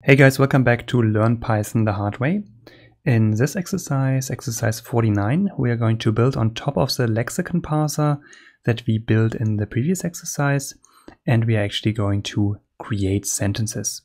Hey guys, welcome back to Learn Python the Hard Way. In this exercise, exercise 49, we are going to build on top of the lexicon parser that we built in the previous exercise, and we are actually going to create sentences.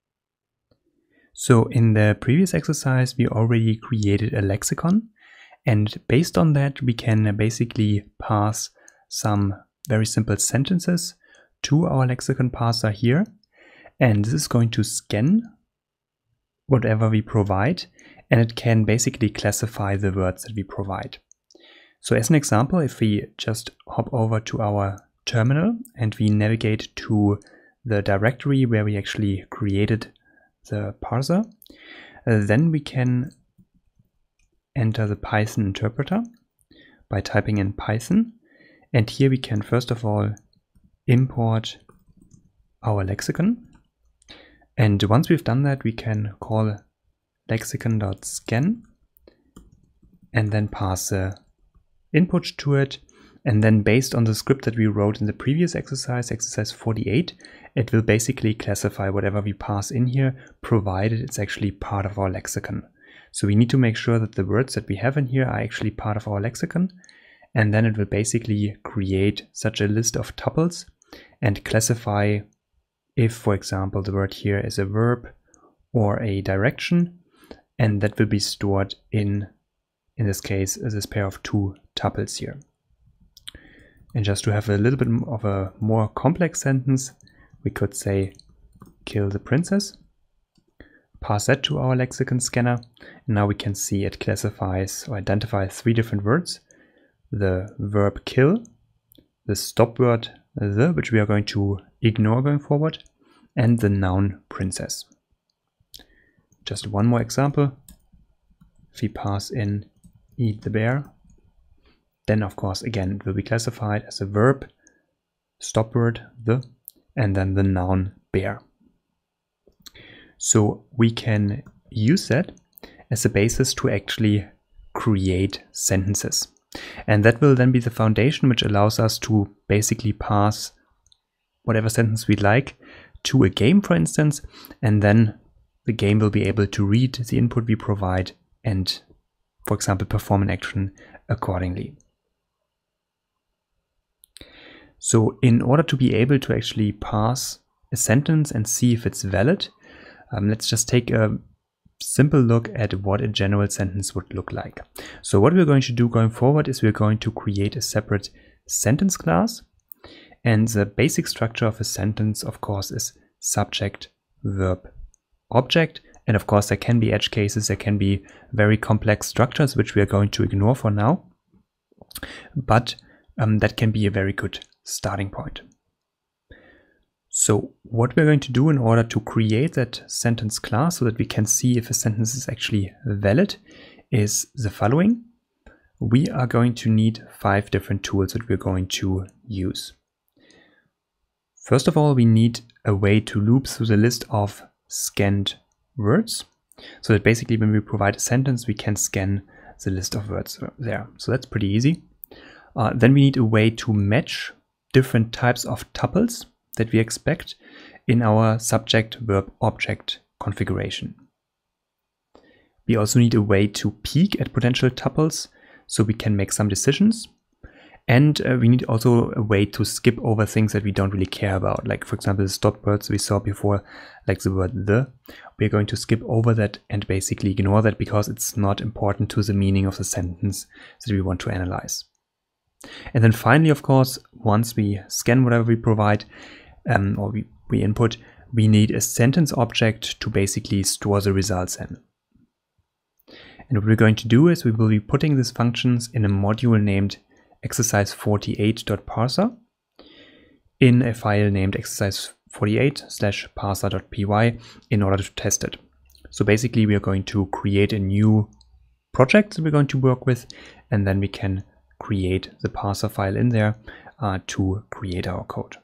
So in the previous exercise, we already created a lexicon, and based on that, we can basically pass some very simple sentences to our lexicon parser here. And this is going to scan whatever we provide, and it can basically classify the words that we provide. So as an example, if we just hop over to our terminal and we navigate to the directory where we actually created the parser, then we can enter the Python interpreter by typing in Python. And here we can first of all import our lexicon. And once we've done that, we can call lexicon.scan and then pass the input to it. And then based on the script that we wrote in the previous exercise, exercise 48, it will basically classify whatever we pass in here, provided it's actually part of our lexicon. So we need to make sure that the words that we have in here are actually part of our lexicon. And then it will basically create such a list of tuples and classify if, for example, the word here is a verb or a direction, and that will be stored in this case, this pair of two tuples here. And just to have a little bit of a more complex sentence, we could say, kill the princess, pass that to our lexicon scanner, and now we can see it classifies or identifies three different words: the verb kill, the stop word the, which we are going to ignore going forward, and the noun princess. Just one more example. If we pass in eat the bear, then of course again it will be classified as a verb, stop word the, and then the noun bear. So we can use that as a basis to actually create sentences. And that will then be the foundation which allows us to basically pass whatever sentence we like to a game, for instance, and then the game will be able to read the input we provide and, for example, perform an action accordingly. So in order to be able to actually pass a sentence and see if it's valid, let's just take a simple look at what a general sentence would look like. So what we're going to do going forward is we're going to create a separate sentence class. And the basic structure of a sentence, of course, is subject, verb, object. And of course, there can be edge cases, there can be very complex structures, which we are going to ignore for now. But that can be a very good starting point. So what we're going to do in order to create that sentence class so that we can see if a sentence is actually valid is the following. We are going to need 5 different tools that we're going to use. First of all, we need a way to loop through the list of scanned words, so that basically when we provide a sentence, we can scan the list of words there. So that's pretty easy. Then we need a way to match different types of tuples that we expect in our subject, verb, object configuration. We also need a way to peek at potential tuples so we can make some decisions. And we need also a way to skip over things that we don't really care about. Like, for example, the stop words we saw before, like the word the. We're going to skip over that and basically ignore that because it's not important to the meaning of the sentence that we want to analyze. And then finally, of course, once we scan whatever we provide, or we input, we need a sentence object to basically store the results in. And what we're going to do is we will be putting these functions in a module named exercise48.parser in a file named exercise48/parser.py in order to test it. So basically we are going to create a new project that we're going to work with, and then we can create the parser file in there to create our code.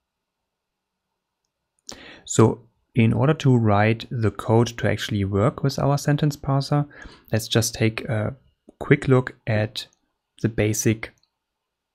So in order to write the code to actually work with our sentence parser, let's just take a quick look at the basic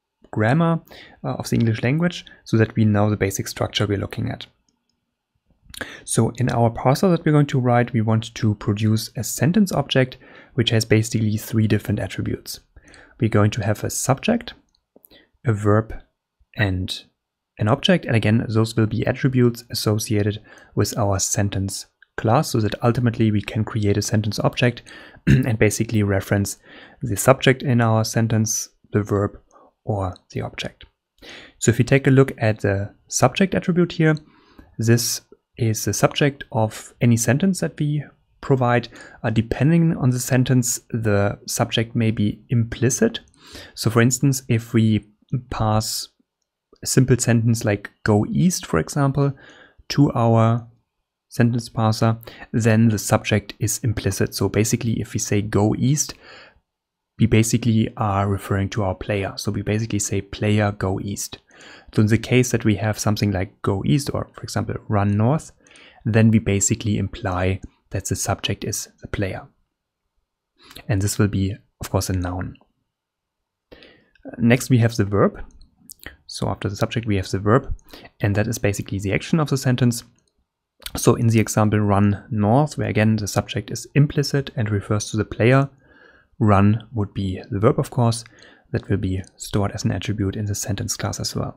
grammar of the English language so that we know the basic structure we're looking at. So in our parser that we're going to write, we want to produce a sentence object, which has basically 3 different attributes. We're going to have a subject, a verb, and an object. And again, those will be attributes associated with our sentence class, so that ultimately we can create a sentence object and basically reference the subject in our sentence, the verb, or the object. So if you take a look at the subject attribute here, this is the subject of any sentence that we provide. Depending on the sentence, the subject may be implicit. So for instance, if we pass a simple sentence like go east, for example, to our sentence parser, then the subject is implicit. So basically, if we say go east, we basically are referring to our player. So we basically say player go east. So in the case that we have something like go east, or for example, run north, then we basically imply that the subject is the player. And this will be, of course, a noun. Next, we have the verb. So after the subject, we have the verb, and that is basically the action of the sentence. So in the example run north, where again the subject is implicit and refers to the player, run would be the verb, of course, that will be stored as an attribute in the sentence class as well.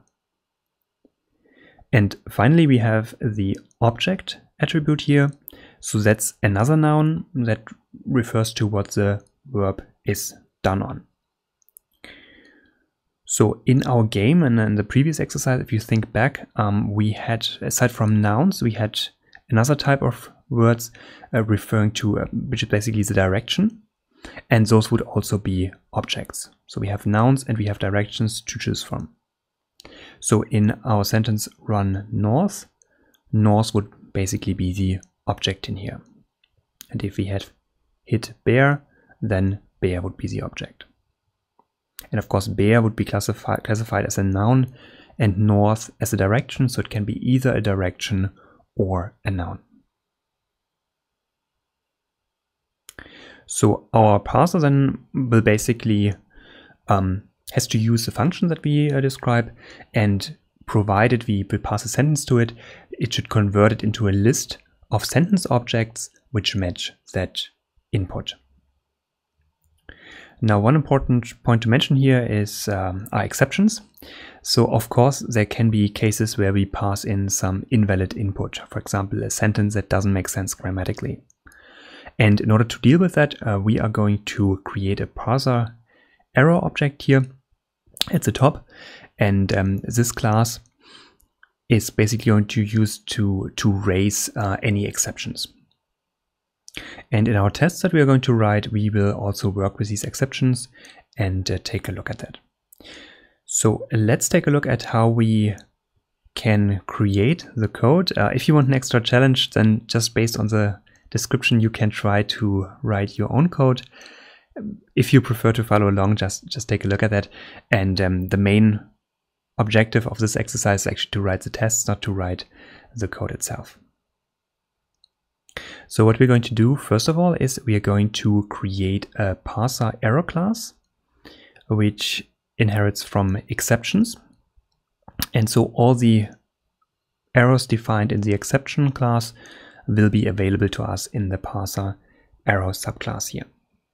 And finally, we have the object attribute here. So that's another noun that refers to what the verb is done on. So in our game and in the previous exercise, if you think back, we had, aside from nouns, we had another type of words referring to, which is basically the direction. And those would also be objects. So we have nouns and we have directions to choose from. So in our sentence run north, north would basically be the object in here. And if we had hit bear, then bear would be the object. And of course, bear would be classified as a noun and north as a direction. So it can be either a direction or a noun. So our parser then will basically has to use the function that we describe, and provided we pass a sentence to it, it should convert it into a list of sentence objects which match that input. Now, one important point to mention here is our exceptions. So of course, there can be cases where we pass in some invalid input, for example, a sentence that doesn't make sense grammatically. And in order to deal with that, we are going to create a parser error object here at the top. And this class is basically going to use to raise any exceptions. And in our tests that we are going to write, we will also work with these exceptions and take a look at that. So let's take a look at how we can create the code. If you want an extra challenge, then just based on the description, you can try to write your own code. If you prefer to follow along, just take a look at that. And the main objective of this exercise is actually to write the tests, not to write the code itself. So what we're going to do, first of all, is we are going to create a parser error class, which inherits from exceptions. And so all the errors defined in the exception class will be available to us in the parser error subclass here.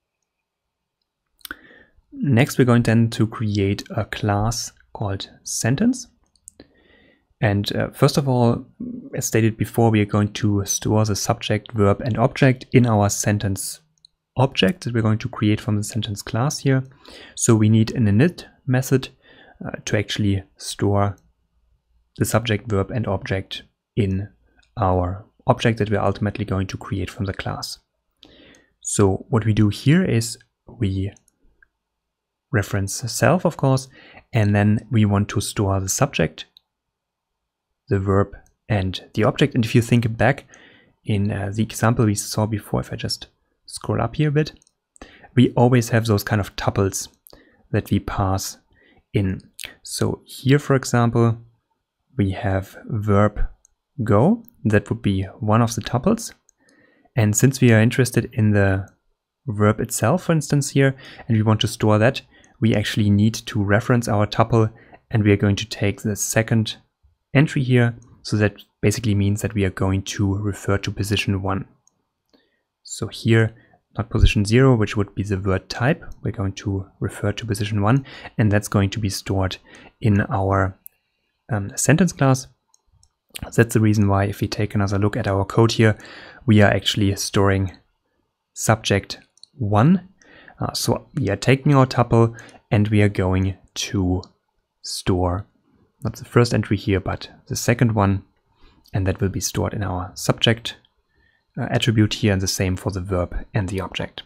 Next, we're going then to create a class called sentence. And first of all, as stated before, we are going to store the subject, verb, and object in our sentence object that we're going to create from the sentence class here. So we need an init method to actually store the subject, verb, and object in our object that we're ultimately going to create from the class. So what we do here is we reference self, of course, and then we want to store the subject, the verb, and the object. And if you think back in the example we saw before, if I just scroll up here a bit, we always have those kind of tuples that we pass in. So here, for example, we have verb go. That would be one of the tuples. And since we are interested in the verb itself, for instance, here, and we want to store that, we actually need to reference our tuple, and we are going to take the second entry here so that basically means that we are going to refer to position 1. So here, not position 0, which would be the word type. We're going to refer to position 1, and that's going to be stored in our sentence class. That's the reason why, if we take another look at our code here, we are actually storing subject 1. So we are taking our tuple and we are going to store not the first entry here, but the second one, and that will be stored in our subject attribute here, and the same for the verb and the object.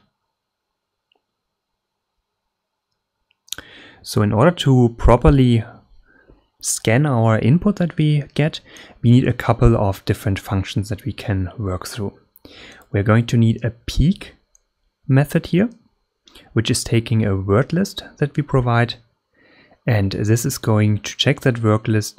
So in order to properly scan our input that we get, we need a couple of different functions that we can work through. We're going to need a peek method here, which is taking a word list that we provide, and this is going to check that word list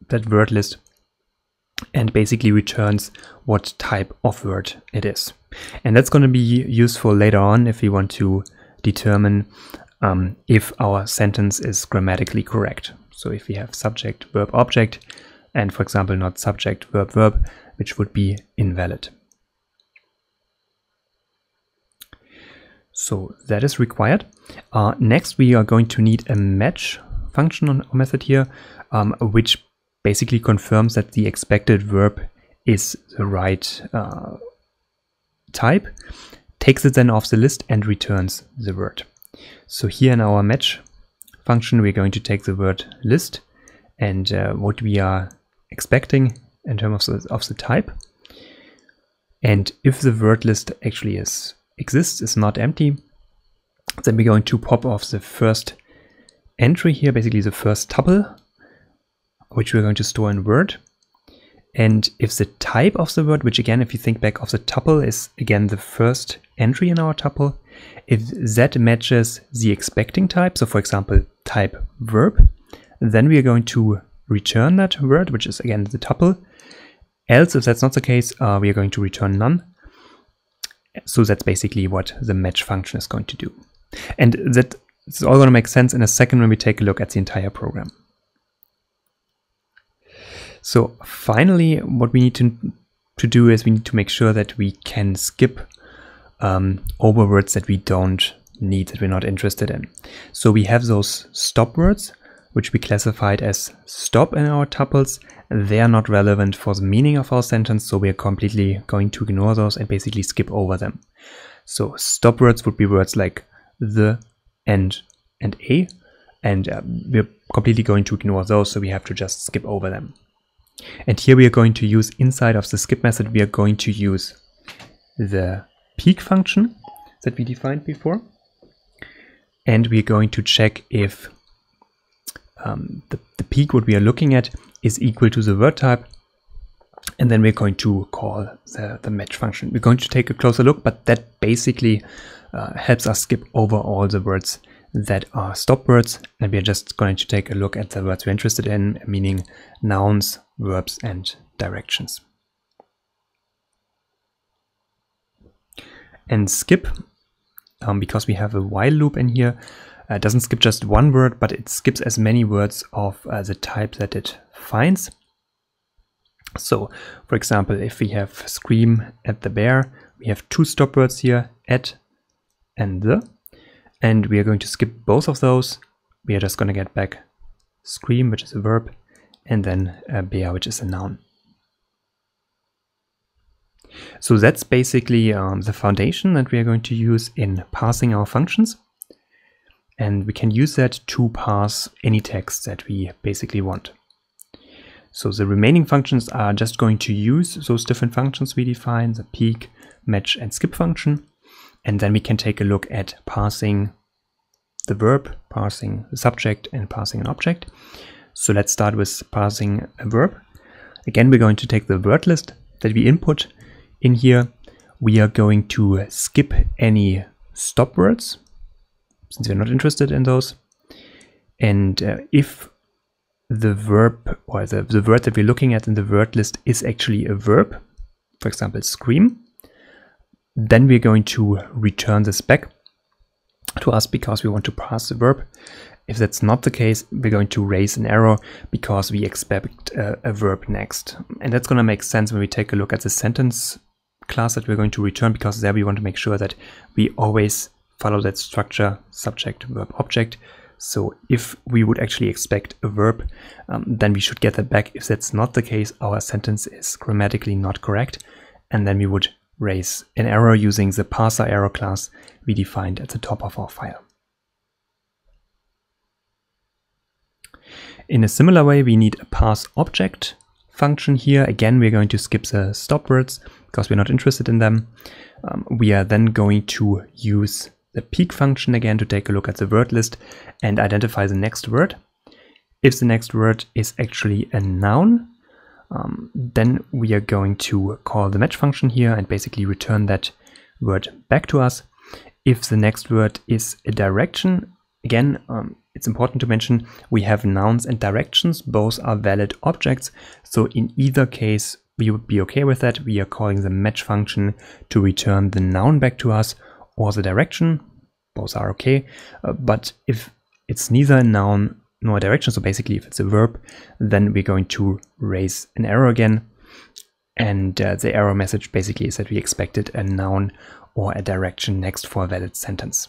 and basically returns what type of word it is. And that's going to be useful later on if we want to determine if our sentence is grammatically correct. So if we have subject, verb, object, and for example not subject, verb, verb, which would be invalid. So that is required. Next, we are going to need a match function or method here, which basically confirms that the expected verb is the right type, takes it then off the list and returns the word. So here in our match function, we're going to take the word list and what we are expecting in terms of the type. And if the word list actually exists, is not empty, then we're going to pop off the first entry here, basically the first tuple, which we're going to store in Word. And if the type of the word, which again, if you think back of the tuple, is again the first entry in our tuple, if that matches the expecting type, so for example type verb, then we are going to return that word, which is again the tuple. Else, if that's not the case, we are going to return none. So that's basically what the match function is going to do. And that is all going to make sense in a second when we take a look at the entire program. So finally, what we need to do is we need to make sure that we can skip over words that we don't need, that we're not interested in. So we have those stop words, which we classified as stop in our tuples. They are not relevant for the meaning of our sentence, so we are completely going to ignore those and basically skip over them. So stop words would be words like the, and a, and we're completely going to ignore those, so we have to just skip over them. And here we are going to use, inside of the skip method, we are going to use the peek function that we defined before, and we're going to check if the peek, what we are looking at, is equal to the word type, and then we're going to call the match function. We're going to take a closer look, but that basically helps us skip over all the words that are stop words, and we're just going to take a look at the words we're interested in, meaning nouns, verbs, and directions. And skip, because we have a while loop in here, doesn't skip just one word, but it skips as many words of the type that it finds. So, for example, if we have scream at the bear, we have two stop words here, at and the, and we are going to skip both of those. We are just going to get back scream, which is a verb, and then bear, which is a noun. So that's basically the foundation that we are going to use in parsing our functions. And we can use that to parse any text that we basically want. So the remaining functions are just going to use those different functions we define, the peek, match, and skip function. And then we can take a look at parsing the verb, parsing the subject, and parsing an object. So let's start with parsing a verb. Again, we're going to take the word list that we input in here. We are going to skip any stop words, since we're not interested in those. And if the verb or the word that we're looking at in the word list is actually a verb, for example, scream, then we're going to return this back to us because we want to parse the verb. If that's not the case, we're going to raise an error because we expect a verb next. And that's going to make sense when we take a look at the sentence class that we're going to return, because there we want to make sure that we always follow that structure subject verb object. So if we would actually expect a verb, then we should get that back. If that's not the case, our sentence is grammatically not correct, and then we would raise an error using the parser error class we defined at the top of our file. In a similar way, we need a parse object function here. Again, we're going to skip the stop words because we're not interested in them. We are then going to use the peek function again to take a look at the word list and identify the next word. If the next word is actually a noun, then we are going to call the match function here and basically return that word back to us. If the next word is a direction, again, it's important to mention we have nouns and directions. Both are valid objects. So in either case, we would be okay with that. We are calling the match function to return the noun back to us or the direction. Both are okay. But if it's neither a noun nor a direction, so basically if it's a verb, then we're going to raise an error again. And the error message basically is that we expected a noun or a direction next for a valid sentence.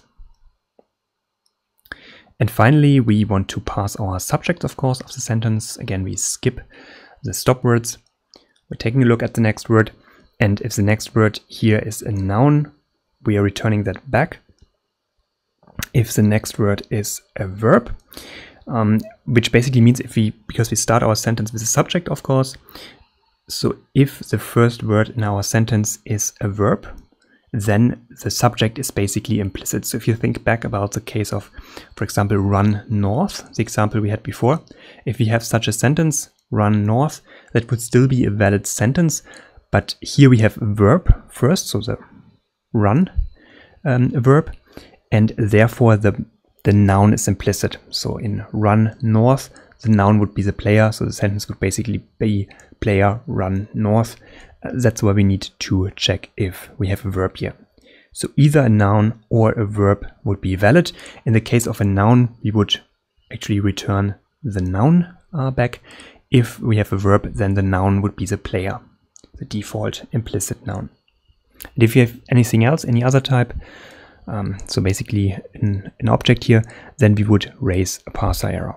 And finally, we want to pass our subject, of course, of the sentence. Again, we skip the stop words. We're taking a look at the next word. And if the next word here is a noun, we are returning that back. If the next word is a verb, which basically means because we start our sentence with a subject, of course. So if the first word in our sentence is a verb, then the subject is basically implicit. So if you think back about the case of, for example, run north, the example we had before, if we have such a sentence, run north, that would still be a valid sentence. But here we have a verb first, so the run verb, and therefore the noun is implicit. So in run north, the noun would be the player, so the sentence would basically be player run north. That's why we need to check if we have a verb here. So either a noun or a verb would be valid. In the case of a noun, we would actually return the noun back. If we have a verb, then the noun would be the player, the default implicit noun. And if you have anything else, any other type, so basically an object here, then we would raise a parser error.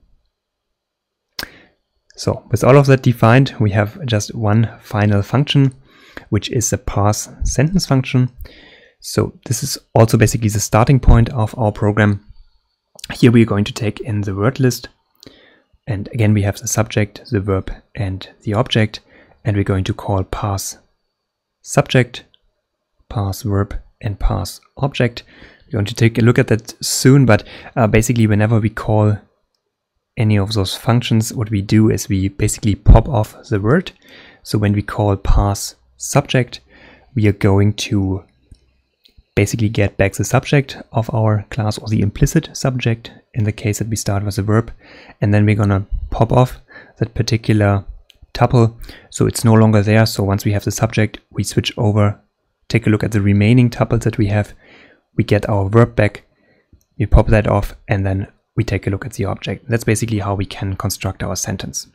So with all of that defined, we have just one final function, which is the parse sentence function. So this is also basically the starting point of our program. Here we are going to take in the word list. And again, we have the subject, the verb, and the object. And we're going to call parse subject, parse verb, and parse object. We're going to take a look at that soon, but basically whenever we call any of those functions, what we do is we basically pop off the word. So when we call parse subject, we are going to basically get back the subject of our class, or the implicit subject in the case that we start with a verb. And then we're going to pop off that particular tuple, so it's no longer there. So once we have the subject, we switch over, take a look at the remaining tuples that we have. We get our verb back, we pop that off, and then we take a look at the object. That's basically how we can construct our sentence.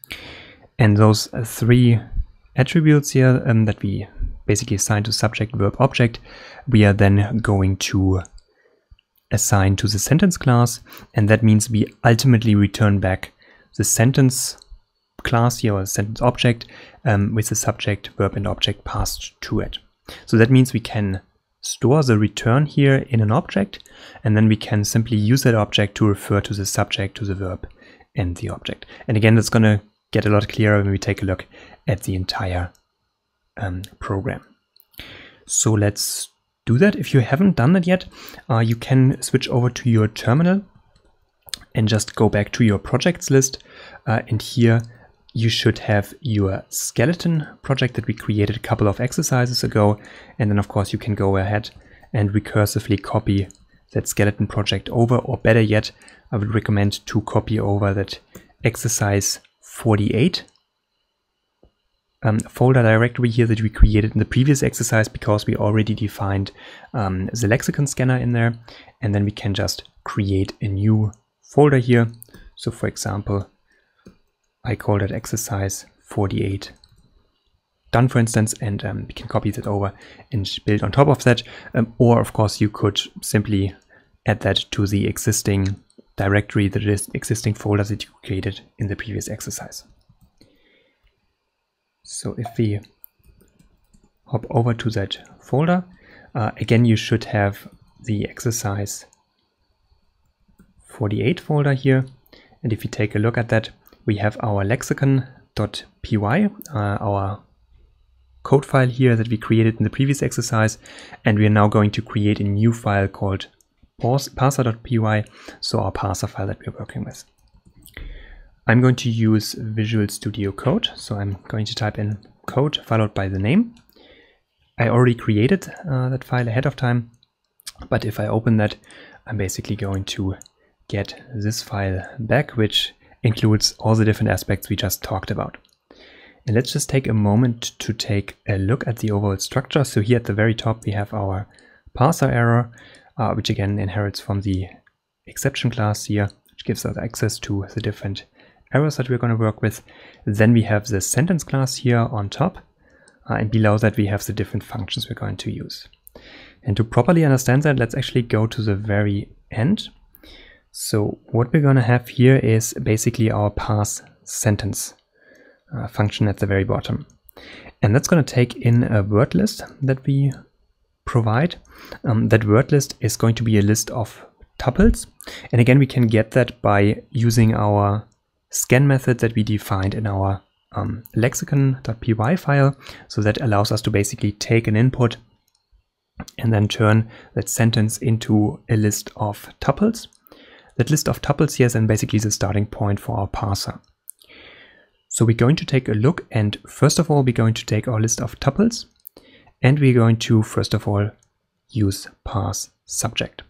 And those three attributes here that we basically assign to subject, verb, object, we are then going to assign to the sentence class. And that means we ultimately return back the sentence class here, or sentence object, with the subject, verb, and object passed to it. So that means we can store the return here in an object, and then we can simply use that object to refer to the subject, to the verb, and the object. And again, that's going to get a lot clearer when we take a look at the entire program. So let's do that. If you haven't done that yet, you can switch over to your terminal and just go back to your projects list. And here you should have your skeleton project that we created a couple of exercises ago. And then of course you can go ahead and recursively copy that skeleton project over, or better yet, I would recommend to copy over that exercise 48 folder directory here that we created in the previous exercise, because we already defined the lexicon scanner in there. And then we can just create a new folder here. So for example, I call that exercise 48 done, for instance, and we can copy that over and build on top of that. Or of course you could simply add that to the existing directory, the existing folder that you created in the previous exercise. So if we hop over to that folder, again you should have the exercise 48 folder here, and if you take a look at that, we have our lexicon.py, our code file here that we created in the previous exercise, and we are now going to create a new file called parser.py, so our parser file that we're working with. I'm going to use Visual Studio Code, so I'm going to type in code followed by the name. I already created that file ahead of time, but if I open that, I'm basically going to get this file back, which includes all the different aspects we just talked about. And let's just take a moment to take a look at the overall structure. So here at the very top we have our parser error, which again inherits from the exception class here, which gives us access to the different errors that we're going to work with. Then we have the sentence class here on top, and below that we have the different functions we're going to use. And to properly understand that, let's actually go to the very end. So what we're going to have here is basically our parse sentence function at the very bottom. And that's going to take in a word list that we provide. That word list is going to be a list of tuples. And again, we can get that by using our scan method that we defined in our lexicon.py file. So that allows us to basically take an input and then turn that sentence into a list of tuples. That list of tuples here is then basically the starting point for our parser. So we're going to take a look, and first of all we're going to take our list of tuples, and we're going to first of all use parse subject.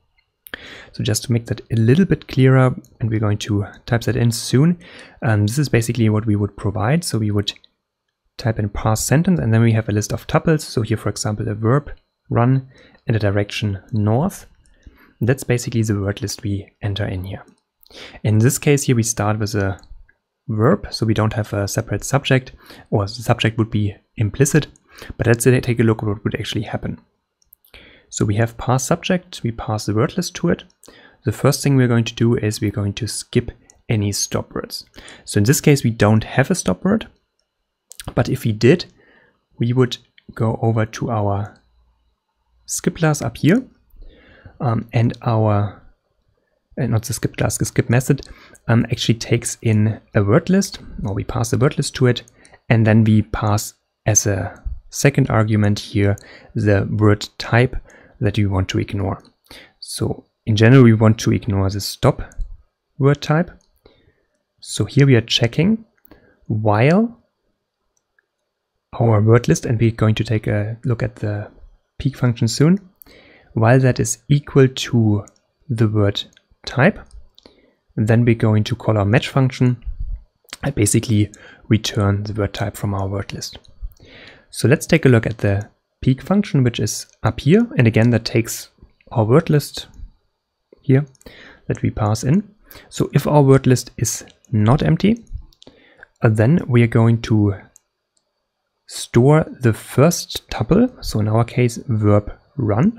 So just to make that a little bit clearer, and we're going to type that in soon, this is basically what we would provide. So we would type in parse sentence, and then we have a list of tuples. So here, for example, a verb, run, and a direction north. That's basically the word list we enter in here. In this case here, we start with a verb, so we don't have a separate subject, or the subject would be implicit, but let's take a look at what would actually happen. So we have parse subject, we pass the word list to it. The first thing we're going to do is we're going to skip any stop words. So in this case, we don't have a stop word, but if we did, we would go over to our skip class up here, and our not the skip class, the skip method actually takes in a word list, or we pass the word list to it, and then we pass as a second argument here the word type that we want to ignore. So in general, we want to ignore the stop word type. So here we are checking while our word list, and we're going to take a look at the peek function soon, while that is equal to the word type, then we're going to call our match function and basically return the word type from our word list. So let's take a look at the peek function, which is up here, and again that takes our word list here that we pass in. So if our word list is not empty, then we are going to store the first tuple, so in our case verb run,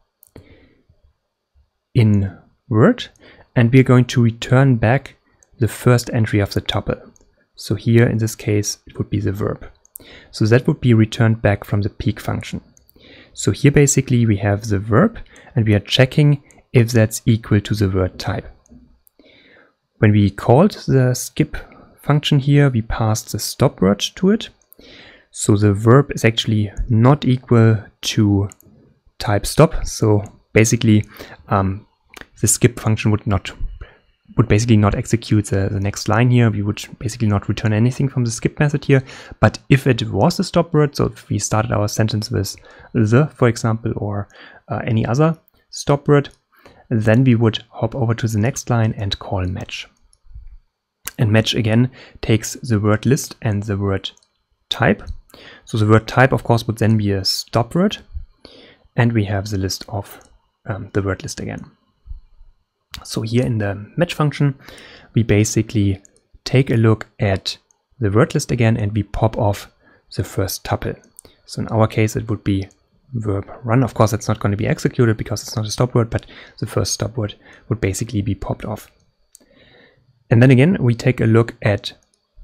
in Word, and we are going to return back the first entry of the tuple. So here in this case it would be the verb. So that would be returned back from the peek function. So here basically we have the verb, and we are checking if that's equal to the word type. When we called the skip function here, we passed the stop word to it. So the verb is actually not equal to type stop. So basically the skip function would basically not execute the next line here. We would basically not return anything from the skip method here. But if it was a stop word, so if we started our sentence with the, for example, or any other stop word, then we would hop over to the next line and call match. And match again takes the word list and the word type. So the word type, of course, would then be a stop word, and we have the list of the word list again. So here in the match function, we basically take a look at the word list again and we pop off the first tuple. So in our case, it would be verb run. Of course, it's not going to be executed because it's not a stop word, but the first stop word would basically be popped off. And then again, we take a look at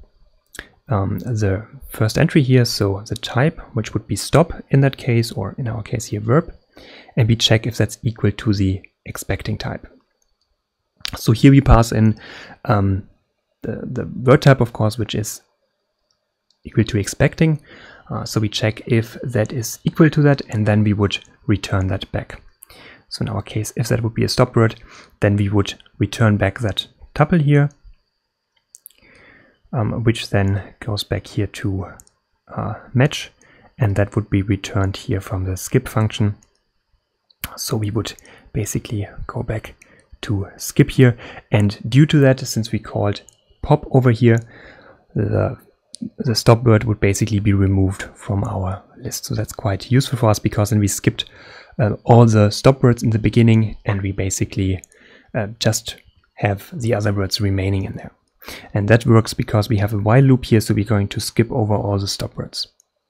the first entry here, so the type, which would be stop in that case, or in our case here verb, and we check if that's equal to the expecting type. So here we pass in the word type, of course, which is equal to expecting. So we check if that is equal to that, and then we would return that back. So in our case, if that would be a stop word, then we would return back that tuple here, which then goes back here to match, and that would be returned here from the skip function. So we would basically go back to skip here, and due to that, since we called pop over here, the stop word would basically be removed from our list. So that's quite useful for us, because then we skipped all the stop words in the beginning, and we basically just have the other words remaining in there. And that works because we have a while loop here, so we're going to skip over all the stop words.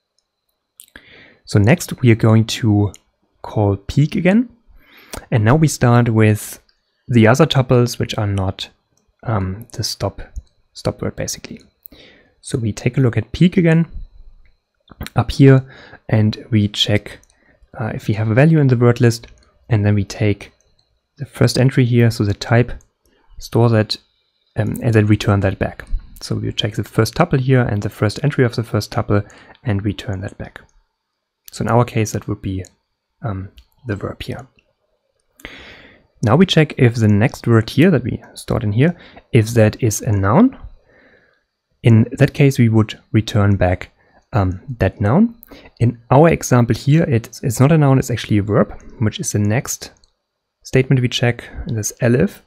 So next we are going to call peek again, and now we start with the other tuples which are not the stop word basically. So we take a look at peek again up here, and we check if we have a value in the word list, and then we take the first entry here, so the type, store that, and then return that back. So we check the first tuple here and the first entry of the first tuple and return that back. So in our case, that would be the verb here. Now we check if the next word here that we stored in here, if that is a noun. In that case, we would return back that noun. In our example here, it's not a noun, it's actually a verb, which is the next statement we check, this elif.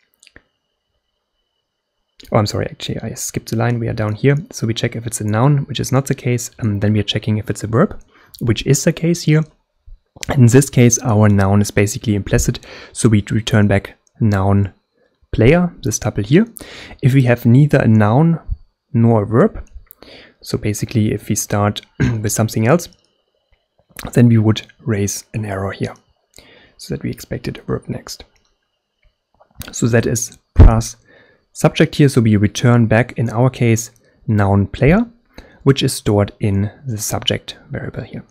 Oh, I'm sorry, actually, I skipped the line, we are down here. So we check if it's a noun, which is not the case, then we are checking if it's a verb, which is the case here. In this case, our noun is basically implicit, so we return back noun player, this tuple here. If we have neither a noun nor a verb, so basically if we start with something else, then we would raise an error here, so that we expected a verb next. So that is pass subject here, so we return back, in our case, noun player, which is stored in the subject variable here.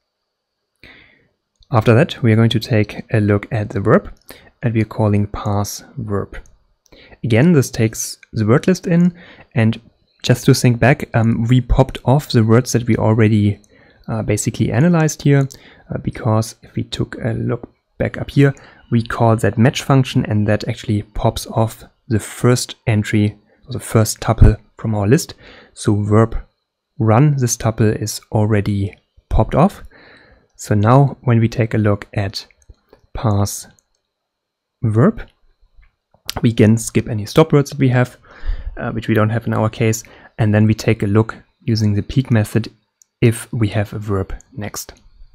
After that, we are going to take a look at the verb, and we are calling pass verb. Again, this takes the word list in, and just to think back, we popped off the words that we already basically analyzed here, because if we took a look back up here, we call that match function, and that actually pops off the first entry, or the first tuple from our list. So verb run, this tuple is already popped off. So now when we take a look at pass verb, we can skip any stop words that we have, which we don't have in our case, and then we take a look using the peek method if we have a verb next.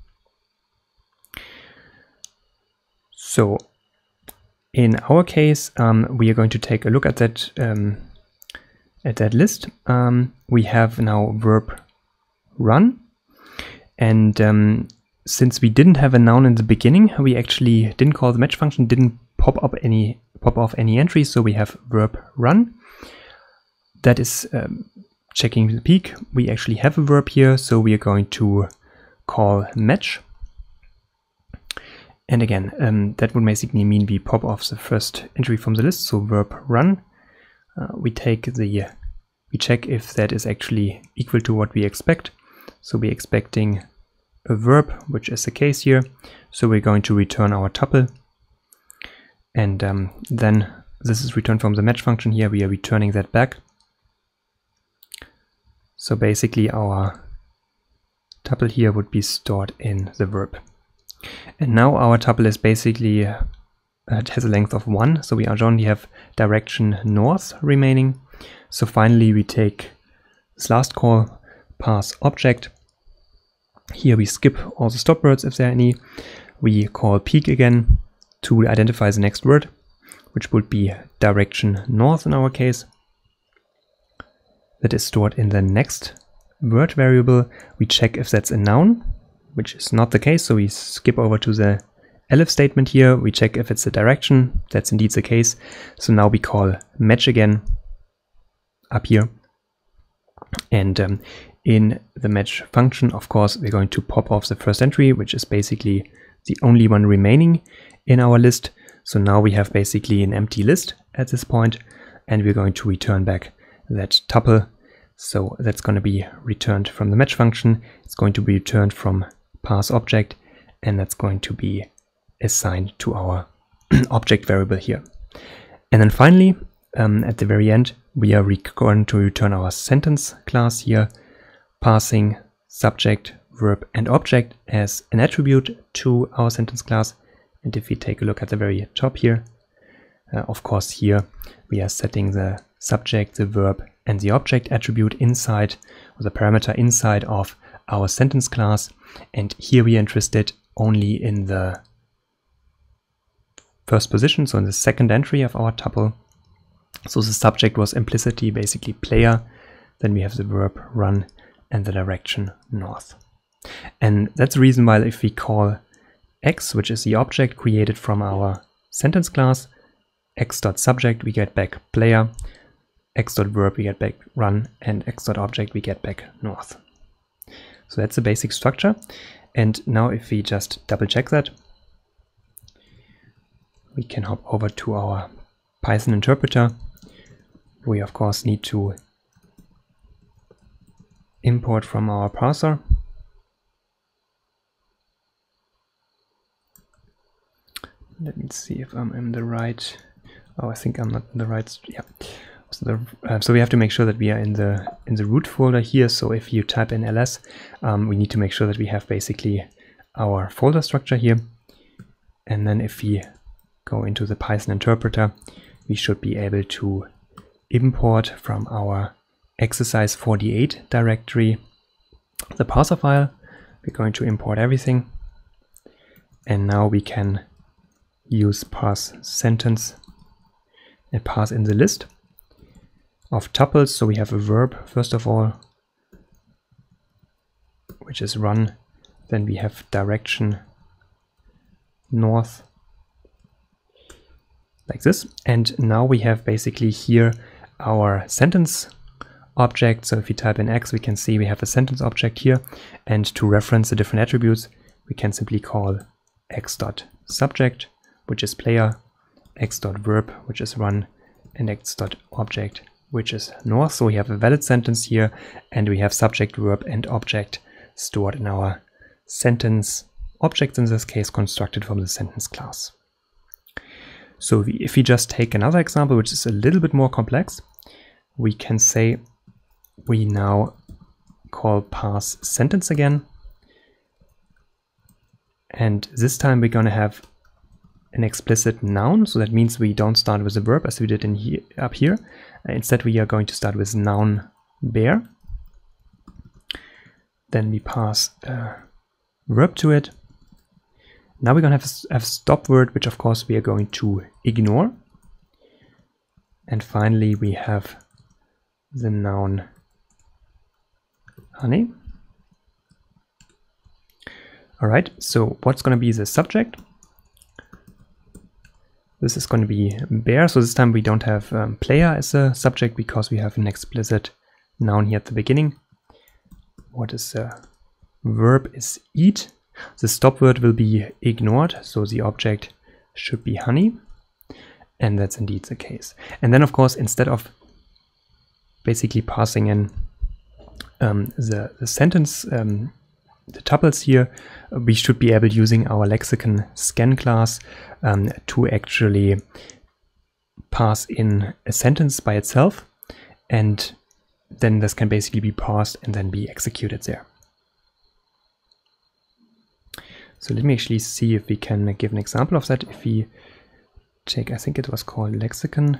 So in our case, we are going to take a look at that list. We have now verb run, and since we didn't have a noun in the beginning, we actually didn't call the match function, didn't pop off any entries, so we have verb run. That is checking the peek. We actually have a verb here, so we are going to call match. And again, that would basically mean we pop off the first entry from the list, so verb run. We check if that is actually equal to what we expect. So we're expecting a verb, which is the case here. So we're going to return our tuple. And then this is returned from the match function here. We are returning that back. So basically our tuple here would be stored in the verb. And now our tuple is basically, it has a length of 1. So we only have direction north remaining. So finally we take this last call, pass object. Here we skip all the stop words if there are any. We call peek again to identify the next word. which would be direction north in our case. That is stored in the next word variable. We check if that's a noun, which is not the case, so we skip over to the elif statement here. We check if it's a direction. That's indeed the case. So now we call match again up here. And in the match function, of course, we're going to pop off the first entry, which is basically the only one remaining in our list. So now we have basically an empty list at this point, and we're going to return back that tuple. So that's going to be returned from the match function. It's going to be returned from parse object, and that's going to be assigned to our object variable here. And then finally, at the very end, we are going to return our sentence class here, passing subject, verb, and object as an attribute to our sentence class. And if we take a look at the very top here, of course here we are setting the subject, the verb, and the object attribute inside, or the parameter inside of our sentence class. And here we are interested only in the first position, so in the second entry of our tuple. So the subject was implicitly basically player, then we have the verb run and the direction north. And that's the reason why if we call x, which is the object created from our sentence class, x.subject we get back player, x.verb we get back run, and x.object we get back north. So that's the basic structure. And now if we just double check that, we can hop over to our Python interpreter. We of course need to import from our parser. Let me see if I'm in the right. Oh, I think I'm not in the right. Yeah. So we have to make sure that we are in the root folder here. So if you type in ls, we need to make sure that we have basically our folder structure here. And then if we go into the Python interpreter, we should be able to import from our exercise 48 directory the parser file. We're going to import everything. And now we can use parse sentence and pass in the list of tuples. So we have a verb first of all, which is run. Then we have direction north, like this. And now we have basically here our sentence object. So if we type in x, we can see we have a sentence object here. And to reference the different attributes, we can simply call x.subject, which is player, x.verb, which is run, and x.object, which is north. So we have a valid sentence here, and we have subject, verb, and object stored in our sentence objects, in this case constructed from the sentence class. So if we just take another example, which is a little bit more complex, we can say we now call parse sentence again. And this time we're going to have an explicit noun. So that means we don't start with a verb as we did in here, up here. Instead, we are going to start with noun bear. Then we pass a verb to it. Now we're going to have a stop word, which of course we are going to ignore. And finally, we have the noun honey. All right, so what's going to be the subject? This is going to be bear. So this time we don't have player as a subject because we have an explicit noun here at the beginning. What is the verb is eat. The stop word will be ignored. So the object should be honey. And that's indeed the case. And then of course, instead of basically passing in the sentence, the tuples here, we should be able, using our lexicon scan class, to actually pass in a sentence by itself, and then this can basically be parsed and then be executed there. So let me actually see if we can give an example of that. If we take, I think it was called lexicon.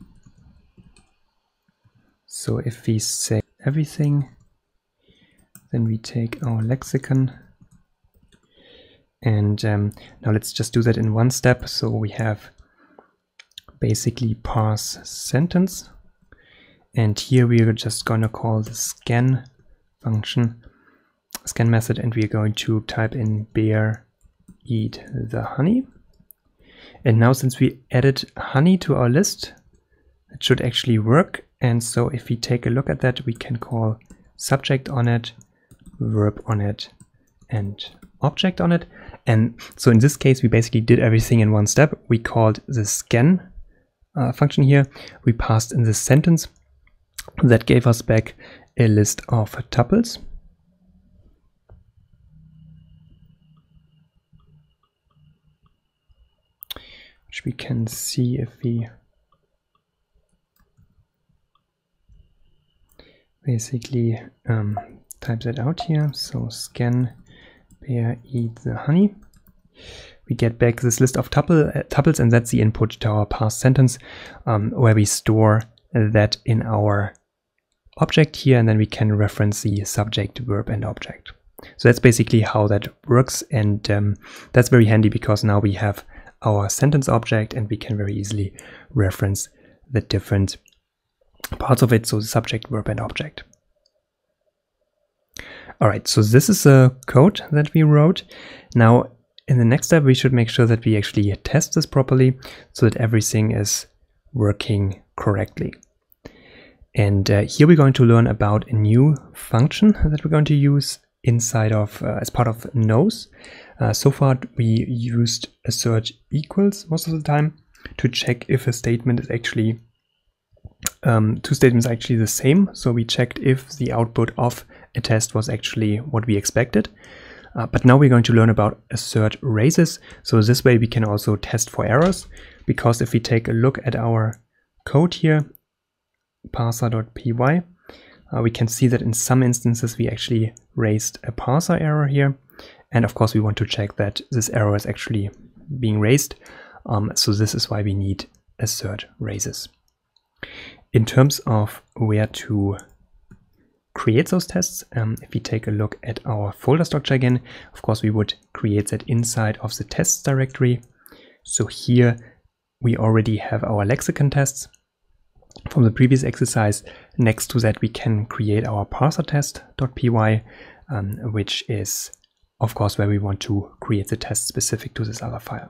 So if we say everything, then we take our lexicon, and now let's just do that in one step. So we have basically parse sentence. And here we are just going to call the scan function, scan method, and we are going to type in bear eat the honey. And now since we added honey to our list, it should actually work. And so if we take a look at that, we can call subject on it, verb on it, and object on it. And so in this case, we basically did everything in one step. We called the scan function here. We passed in this sentence that gave us back a list of tuples. Which we can see if we basically type that out here. So scan bear eat the honey. We get back this list of tuples, and that's the input to our parse sentence, where we store that in our object here, and then we can reference the subject, verb, and object. So that's basically how that works, and that's very handy because now we have our sentence object and we can very easily reference the different parts of it, so the subject, verb, and object. All right, so this is a code that we wrote. Now, in the next step, we should make sure that we actually test this properly so that everything is working correctly. And here we're going to learn about a new function that we're going to use inside of, as part of nose. So far, we used assert equals most of the time to check if a statement is actually, two statements are actually the same. So we checked if the output of a test was actually what we expected. But now we're going to learn about assert raises. So this way we can also test for errors, because if we take a look at our code here, parser.py, we can see that in some instances we actually raised a parser error here. And of course we want to check that this error is actually being raised. So this is why we need assert raises. In terms of where to create those tests, if we take a look at our folder structure again, of course we would create that inside of the tests directory. So here we already have our lexicon tests from the previous exercise. Next to that we can create our parser test.py, which is of course where we want to create the test specific to this other file.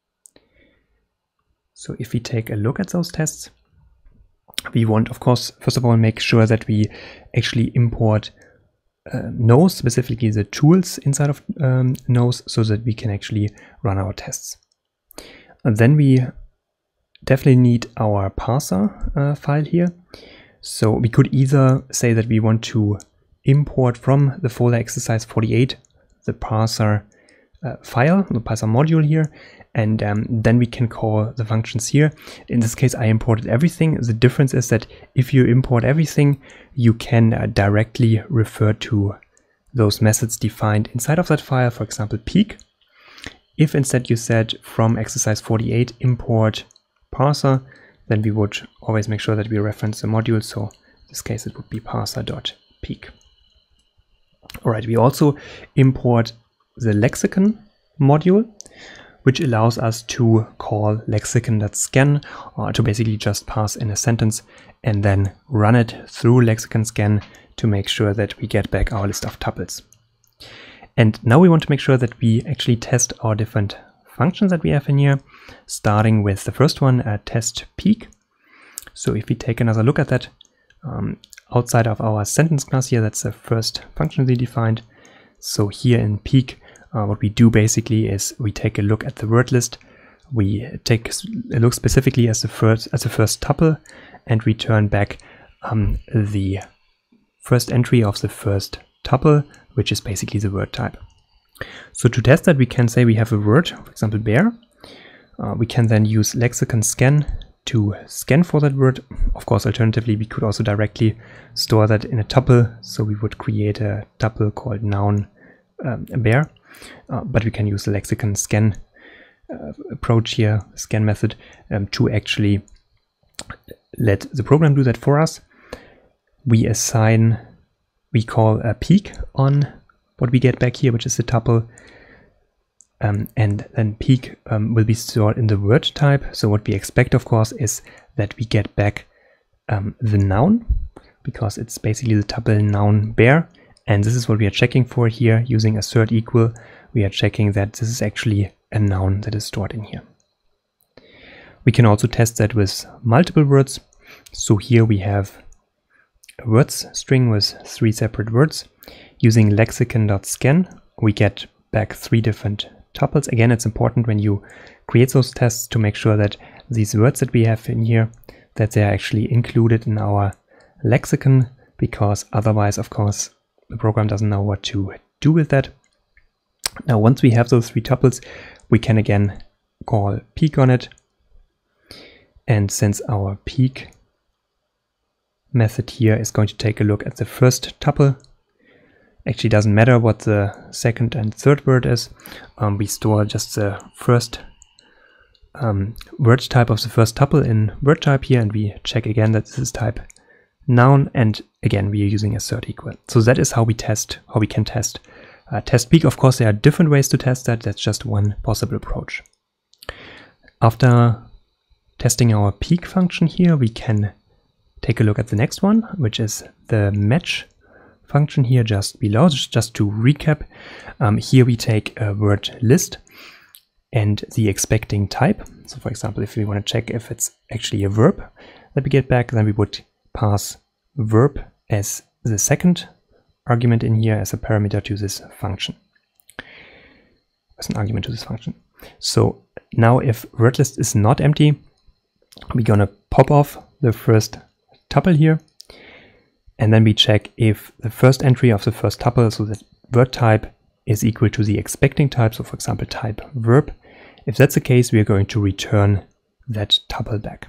So if we take a look at those tests, we want, of course, first of all, make sure that we actually import nose, specifically the tools inside of nose, so that we can actually run our tests. And then we definitely need our parser file here. So we could either say that we want to import from the folder exercise 48 the parser file, the parser module here, and then we can call the functions here. In this case, I imported everything. The difference is that if you import everything, you can directly refer to those methods defined inside of that file, for example, peek. If instead you said from exercise 48 import parser, then we would always make sure that we reference the module. So in this case, it would be parser.peek. All right, we also import the lexicon module, which allows us to call lexicon.scan, to basically just pass in a sentence and then run it through lexicon scan to make sure that we get back our list of tuples. And now we want to make sure that we actually test our different functions that we have in here, starting with the first one, test peek. So if we take another look at that, outside of our sentence class here, that's the first function we defined. So here in peek, what we do basically is we take a look at the word list. We take a look specifically as the first tuple and return back the first entry of the first tuple, which is basically the word type. So to test that, we can say we have a word, for example, bear. We can then use lexicon scan to scan for that word. Of course, alternatively, we could also directly store that in a tuple. So we would create a tuple called noun bear. But we can use the lexicon scan approach here, scan method, to actually let the program do that for us. We call a peek on what we get back here, which is the tuple. and then peak will be stored in the word type. So what we expect, of course, is that we get back the noun, because it's basically the tuple noun bear, and this is what we are checking for here. Using assert equal, we are checking that this is actually a noun that is stored in here. We can also test that with multiple words. So here we have a words string with 3 separate words. Using lexicon.scan, we get back 3 different tuples. Again, it's important when you create those tests to make sure that these words that we have in here, that they are actually included in our lexicon, because otherwise, of course, the program doesn't know what to do with that. Now, once we have those 3 tuples, we can again call peek on it. And since our peek method here is going to take a look at the first tuple, actually doesn't matter what the second and third word is. We store just the first word type of the first tuple in word type here, and we check again that this is type noun, and again we are using assert equal. So that is how we can test test peek. Of course, there are different ways to test that. That's just one possible approach. After testing our peek function here, we can take a look at the next one, which is the match function here just below. Just to recap, here we take a word list and the expecting type. So for example, if we want to check if it's actually a verb that we get back, then we would pass verb as the second argument in here as a parameter to this function, as an argument to this function. So now if word list is not empty, we're gonna pop off the first tuple here, and then we check if the first entry of the first tuple, so the word type, is equal to the expecting type, so for example type verb. If that's the case, we are going to return that tuple back.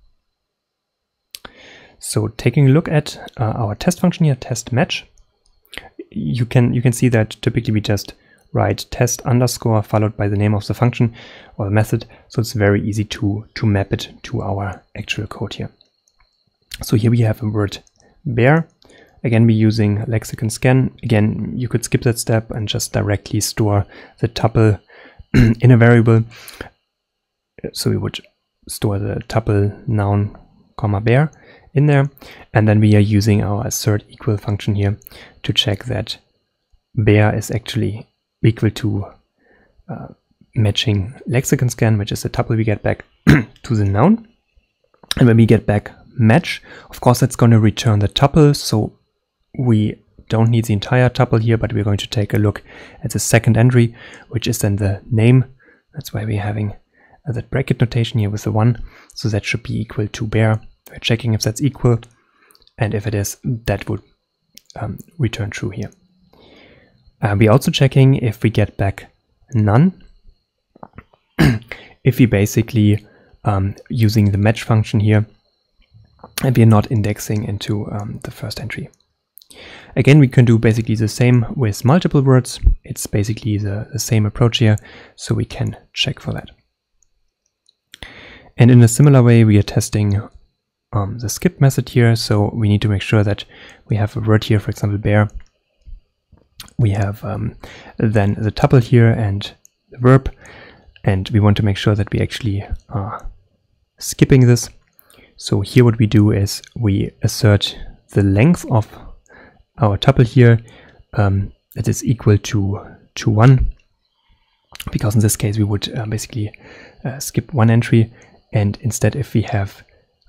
So taking a look at our test function here, test match, you can see that typically we just write test underscore followed by the name of the function or the method, so it's very easy to map it to our actual code here. So here we have a word bear. Again, we're using lexicon scan. Again, you could skip that step and just directly store the tuple in a variable. So we would store the tuple noun comma bear in there, and then we are using our assert equal function here to check that bear is actually equal to matching lexicon scan, which is the tuple we get back, to the noun. And when we get back match, of course that's going to return the tuple, so we don't need the entire tuple here, but we're going to take a look at the second entry, which is then the name. That's why we're having that bracket notation here with the 1, so that should be equal to bear. We're checking if that's equal, and if it is, that would return true here. We're also checking if we get back none, if we basically using the match function here, and we're not indexing into the first entry. Again, we can do basically the same with multiple words. It's basically the same approach here, so we can check for that. And in a similar way, we are testing the skip method here. So we need to make sure that we have a word here, for example, bear. We have then the tuple here and the verb, and we want to make sure that we actually are skipping this. So here what we do is we assert the length of our tuple here that is equal to 1, because in this case we would basically skip one entry, and instead if we have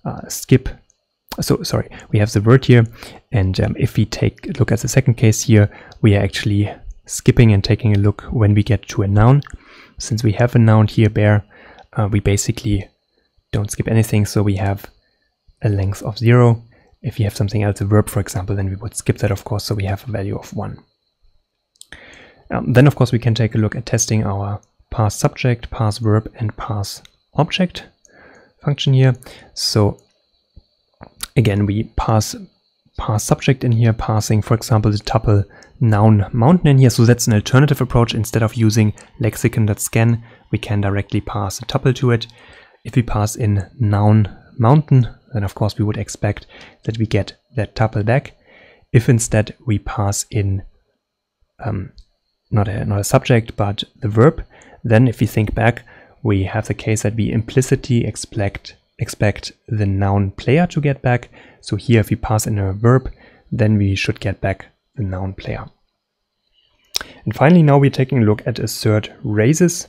we have the word here, and if we take a look at the second case here, we are actually skipping and taking a look when we get to a noun. Since we have a noun here, bear, we basically don't skip anything, so we have a length of 0. If you have something else, a verb for example, then we would skip that, of course, so we have a value of 1. Then of course we can take a look at testing our parse subject, parse verb, and parse object function here. So again, we parse subject in here, parsing, for example, the tuple noun mountain in here. So that's an alternative approach. Instead of using lexicon.scan, we can directly parse a tuple to it. If we pass in noun mountain, then of course we would expect that we get that tuple back. If instead we pass in not a subject but the verb, Then if we think back, we have the case that we implicitly expect the noun player to get back. So here if we pass in a verb, then we should get back the noun player. And finally, now we're taking a look at assert raises.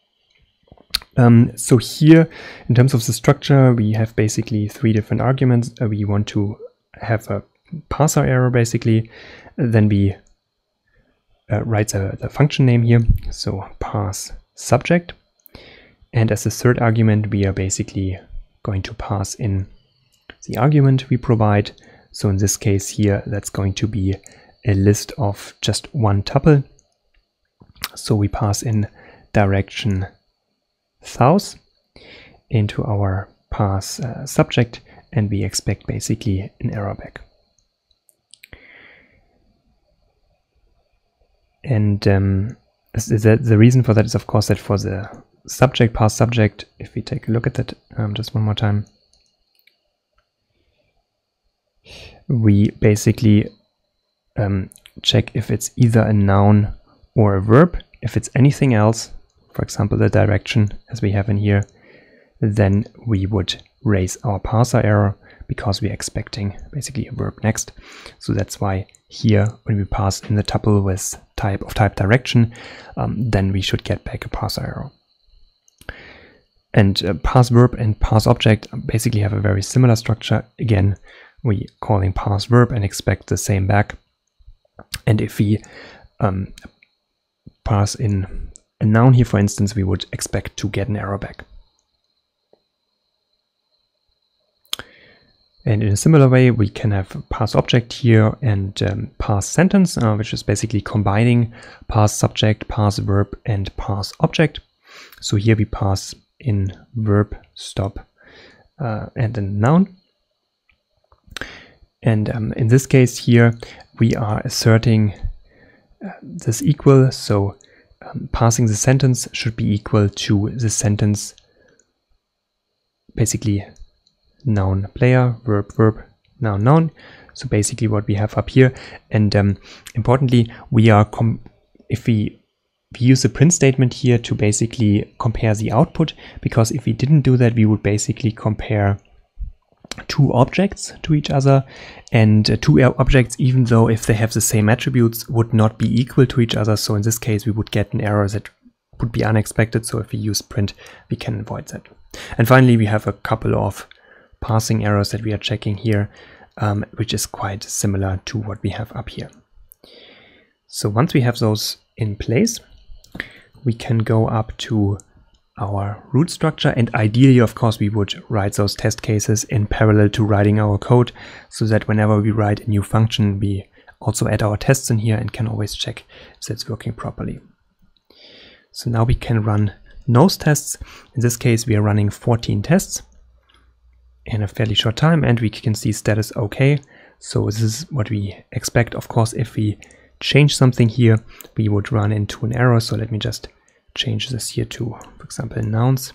So here, in terms of the structure, we have basically 3 different arguments. We want to have a parser error basically. Then we write the function name here, so parse subject. And as the third argument, we are basically going to pass in the argument we provide. So in this case here, that's going to be a list of just one tuple. So we pass in direction south into our parse subject, and we expect basically an error back. And the reason for that is, of course, that for the subject, parse subject, if we take a look at that just one more time, we basically check if it's either a noun or a verb. If it's anything else, for example, the direction as we have in here, then we would raise our parser error because we're expecting basically a verb next. So that's why here, when we pass in the tuple with type direction, then we should get back a parser error. And parse verb and parse object basically have a very similar structure. Again, we calling parse verb and expect the same back. And if we pass in a noun here, for instance, we would expect to get an error back. And in a similar way, we can have parse object here and parse sentence, which is basically combining parse subject, parse verb, and parse object. So here we pass in verb, stop, and then noun. And in this case here, we are asserting this equal. So passing the sentence should be equal to the sentence, basically noun player, verb verb, noun noun. So basically what we have up here. And importantly, we are if we use the print statement here to basically compare the output, because if we didn't do that, we would basically compare 2 objects to each other, and 2 objects, even though if they have the same attributes, would not be equal to each other. So in this case, we would get an error that would be unexpected. So if we use print, we can avoid that. And finally, we have a couple of parsing errors that we are checking here, which is quite similar to what we have up here. So once we have those in place, we can go up to our root structure, and ideally, of course, we would write those test cases in parallel to writing our code, so that whenever we write a new function, we also add our tests in here and can always check if it's working properly. So now we can run nose tests. In this case, we are running 14 tests in a fairly short time, and we can see status okay. So this is what we expect. Of course, if we change something here, we would run into an error. So let me just change this here to, for example, nouns.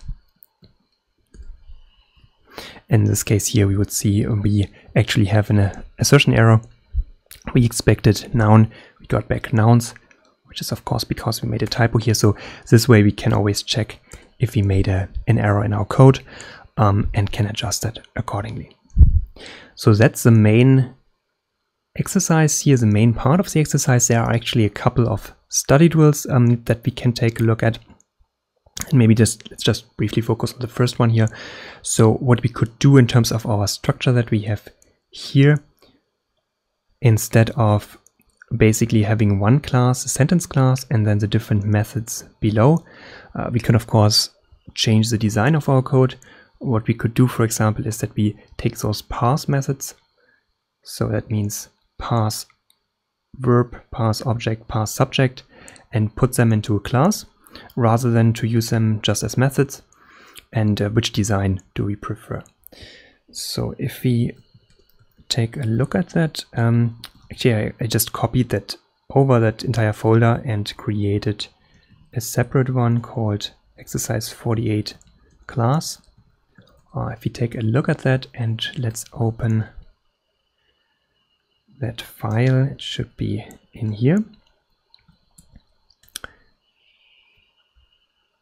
In this case here, we would see we actually have an assertion error. We expected noun, we got back nouns, which is of course because we made a typo here. So this way we can always check if we made an error in our code and can adjust that accordingly. So that's the main exercise here, the main part of the exercise. There are actually a couple of study drills that we can take a look at. And maybe let's just briefly focus on the first one here. So what we could do in terms of our structure that we have here, instead of basically having one class, a sentence class, and then the different methods below, we can of course change the design of our code. What we could do, for example, is that we take those parse methods. So that means parse verb, parse object, parse subject, and put them into a class rather than to use them just as methods. And which design do we prefer? So if we take a look at that, actually I just copied that over that entire folder and created a separate one called exercise 48 class. If we take a look at that and let's open that file, it should be in here.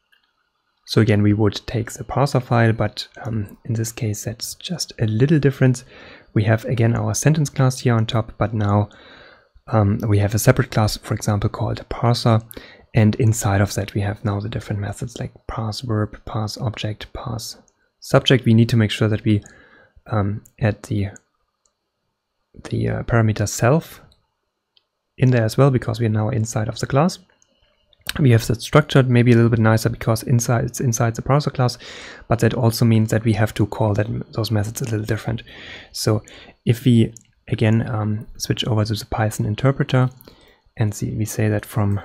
So again, we would take the parser file, but in this case, that's just a little difference. We have again our sentence class here on top, but now we have a separate class, for example, called parser. And inside of that, we have now the different methods like parse verb, parse object, parse subject. We need to make sure that we add the parameter self in there as well, because we are now inside of the class. We have that structured maybe a little bit nicer because it's inside the parser class, but that also means that we have to call those methods a little different. So if we again switch over to the Python interpreter and we say that from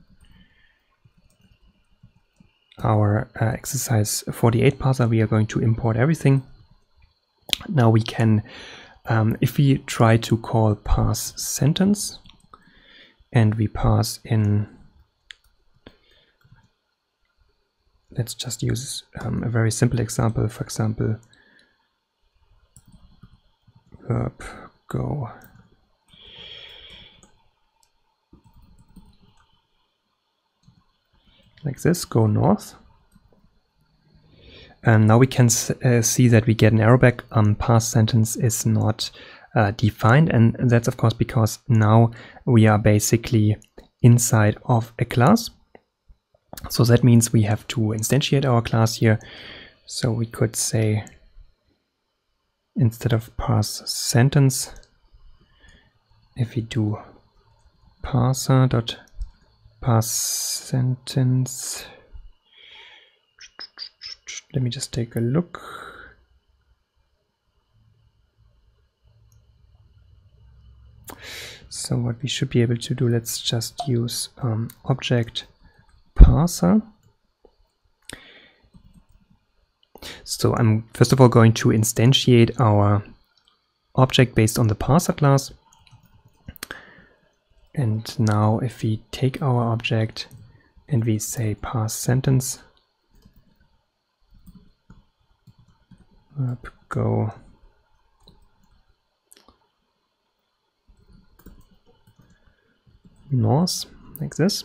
our exercise 48 parser we are going to import everything. Now we can, if we try to call parse sentence and we pass in, let's just use a very simple example, for example, verb go. Like this, go north. And now we can see that we get an error back. Parse sentence is not defined, and that's of course because now we are basically inside of a class. So that means we have to instantiate our class here. So we could say, instead of parse sentence, if we do parser.parse sentence, let me just take a look. So what we should be able to do, let's just use object parser. So I'm first of all going to instantiate our object based on the parser class. And now if we take our object and we say parse sentence, verb go north, like this.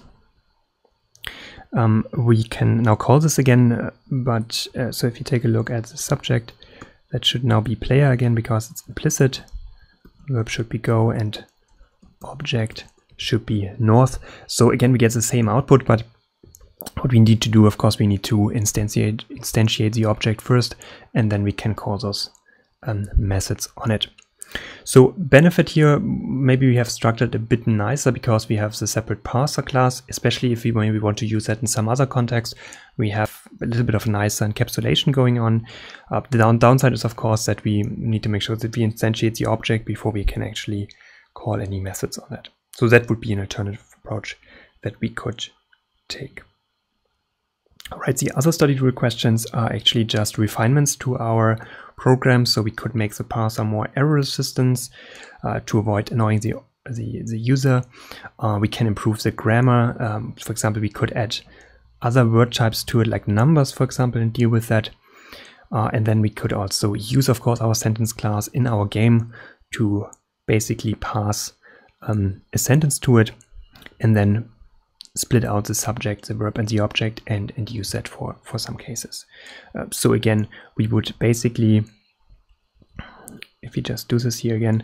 We can now call this again, but so if you take a look at the subject, that should now be player again because it's implicit. Verb should be go and object should be north. So again, we get the same output, but what we need to do, of course, we need to instantiate the object first, and then we can call those methods on it. So benefit here, maybe we have structured a bit nicer because we have the separate parser class, especially if we maybe want to use that in some other context. We have a little bit of nicer encapsulation going on. The downside is, of course, that we need to make sure that we instantiate the object before we can actually call any methods on that. So that would be an alternative approach that we could take. All right, the other study rule questions are actually just refinements to our program, so we could make the parser more error resistant to avoid annoying the user. We can improve the grammar. For example, we could add other word types to it, like numbers, for example, and deal with that. And then we could also use, of course, our sentence class in our game to basically pass a sentence to it, and then split out the subject, the verb, and the object, and use that for some cases. So again, we would basically, if we just do this here again,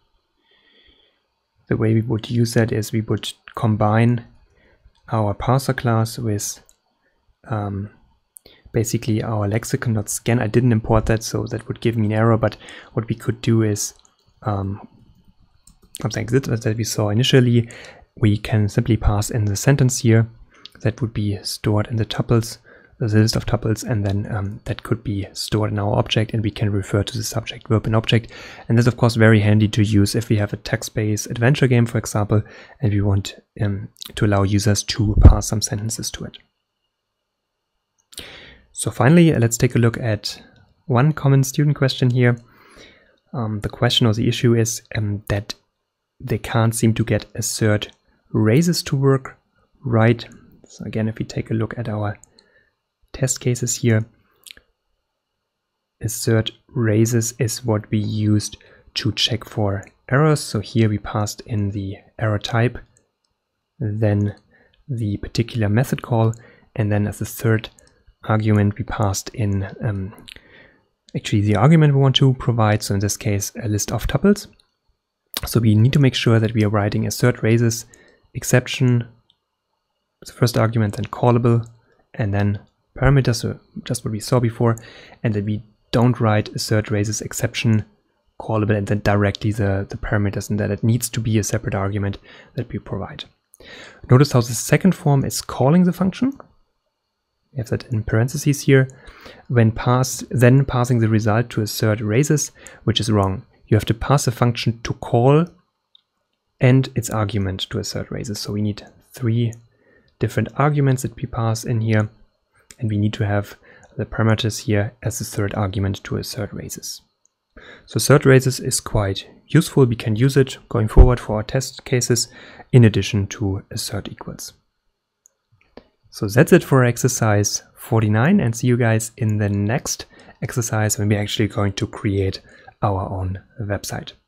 the way we would use that is we would combine our parser class with basically our lexicon.scan. I didn't import that, so that would give me an error, but what we could do is something like this that we saw initially. We can simply pass in the sentence here that would be stored in the tuples, the list of tuples, and then that could be stored in our object, and we can refer to the subject, verb, and object. And this is of course very handy to use if we have a text-based adventure game, for example, and we want to allow users to pass some sentences to it. So finally, let's take a look at one common student question here. The question or the issue is that they can't seem to get assert raises to work right. So again, if we take a look at our test cases here, assert raises is what we used to check for errors. So here we passed in the error type, then the particular method call, and then as a third argument we passed in actually the argument we want to provide, so in this case a list of tuples. So we need to make sure that we are writing assert raises exception, the first argument, then callable, and then parameters, so just what we saw before, and that we don't write assert raises exception, callable, and then directly the parameters, and that it needs to be a separate argument that we provide. Notice how the second form is calling the function. We have that in parentheses here. When then passing the result to assert raises, which is wrong. You have to pass a function to call and its argument to assert raises. So we need 3 different arguments that we pass in here, and we need to have the parameters here as the third argument to assert raises. So assert raises is quite useful. We can use it going forward for our test cases in addition to assert equals. So that's it for exercise 49, and see you guys in the next exercise when we're actually going to create our own website.